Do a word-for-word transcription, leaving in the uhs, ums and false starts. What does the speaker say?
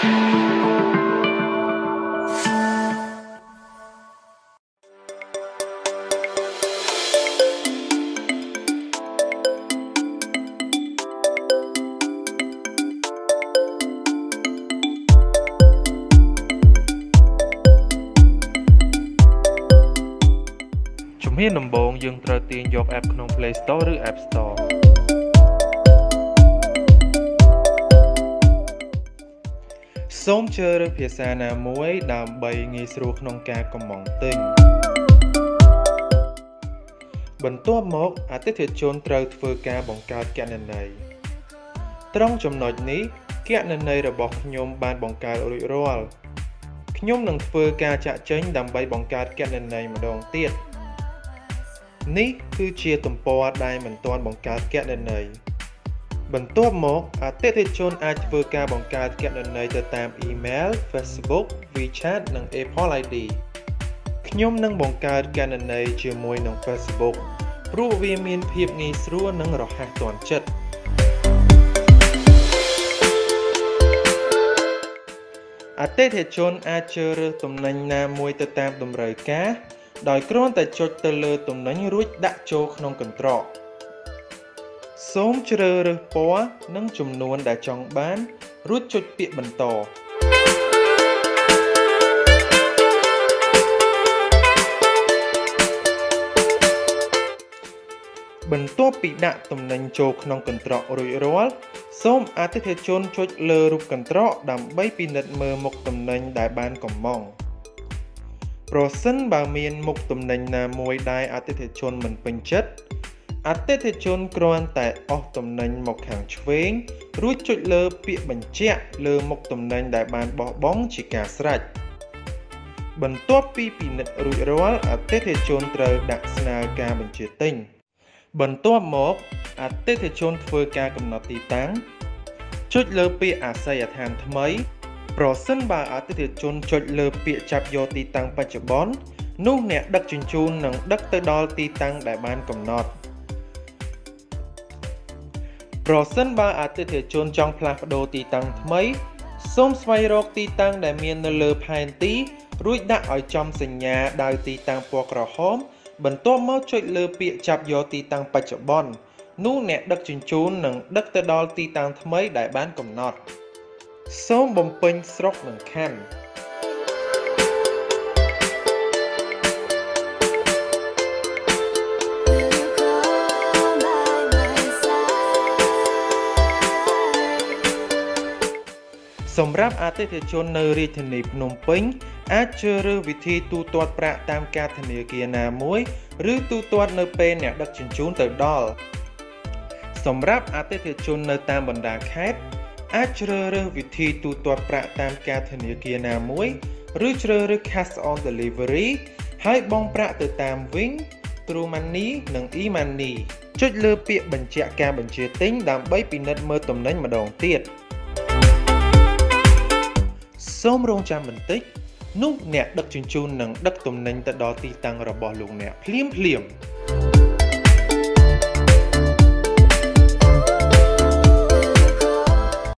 ជំហានដំបូងយើងត្រូវទាញយក app ក្នុង Play Store ឬ App Store សូមជ្រើសរើសភាសាណាមួយដើម្បីងាយស្រួលក្នុងការកម្មង់ទិញបន្ទាប់មកអតិថិជនត្រូវធ្វើការបង្កើតគណនីត្រង់ចំណុចនេះគណនីរបស់ខ្ញុំបានបង្កើតរួចរាល់ខ្ញុំនឹងធ្វើការចាក់ចេញដើម្បីបង្កើតគណនីម្ដងទៀតនេះគឺជាទំព័រដែលមិនទាន់បង្កើតគណនីបន្ទាប់មកអតិថិជនអាចធ្វើការបង្កើតគណនីទៅតាម Email, Facebook, WeChat និង Apple ไอ ดี ខ្ញុំនឹងបង្កើតគណនីជាមួយនឹង Facebook ព្រោះវាមានភាពងាយស្រួលនិងរហ័សទាន់ចិត្តអតិថិជនអាចជ្រើសរើសទំនិញណាមួយទៅតាមតម្រូវការដោយគ្រាន់តែចុចទៅលើទំនិញរួចដាក់ចូលក្នុងកន្ត្រកសូមជ្រើសរើសពណ៌និងចំនួនដែលចង់បានរួចចុចពាក្យបន្តបន្ទាប់ពីដាក់ទំនិញចូលក្នុងកន្ត្រករួចរាល់សូមអតិថិជនចុចលើរូបកន្ត្រកដើម្បីពិនិត្យមើលមុខទំនិញដែលបានកម្មង់ប្រសិនបើមានមុខទំនិញណាមួយដែលអតិថិជនមិនពេញចិត្តអតិថិជនគ្រាន់តែអស់ទំនិញមកខាងឆ្វេងរួចចុចលើពាក្យបញ្ជាក់លើមុខទំនិញដែលបានបោះបង់ជាការស្រេចបន្ទាប់ពីពិនិត្យរួចរាល់អតិថិជនត្រូវដាក់ស្នើការបញ្ជាទិញបន្ទាប់មកអតិថិជនធ្វើការកំណត់ទីតាំងចុចលើពាក្យអាស័យដ្ឋានថ្មីប្រសិនបើអតិថិជនចុចលើពាក្យចាប់យកទីតាំងបច្ចុប្បន្ននោះអ្នកដឹកជញ្ជូននឹងដឹកទៅដល់ទីតាំងដែលបានកំណត់ប្រសិនបើអតិថិជនចង់ផ្លាស់ប្ដូរទីតាំងថ្មីសូមស្វែងរកទីតាំងដែលមាននៅលើផែនទីរួចដាក់ឲ្យចំសញ្ញាដាវទីតាំងពណ៌ក្រហមបន្ទាប់មកចុចលើពាក្យចាប់យកទីតាំងបច្ចុប្បន្ននោះអ្នកដឹកជញ្ជូននឹងដឹកទៅដល់ទីតាំងថ្មីដែលបានកំណត់សូមបំពេញស្រុកនិងខណ្ឌសម្រាប់អតិថិជននៅរាជធានីភ្នំពេញអាចជ្រើសរើសវិធីទូទាត់ប្រាក់តាមកាតធនាគារណាមួយឬទូទាត់នៅពេលអ្នកដឹកជញ្ជូនទៅដល់សម្រាប់អតិថិជននៅតាមបណ្ដាខេត្តអាចជ្រើសរើសវិធីទូទាត់ប្រាក់តាមកាតធនាគារណាមួយឬជ្រើសរើស Cash on Delivery ហើយបង់ប្រាក់ទៅតាមវិញ True Money និង e-money ចុចលើពាក្យបញ្ជាក់ការបញ្ជាទិញដើម្បីពិនិត្យមើលទំនិញម្ដងទៀតសូមរងចាំបន្តិចនោះអ្នកដឹកជញ្ជូននឹងដឹកទំនិញទៅដល់ទីតាំងរបស់លោកអ្នកភ្លាមៗ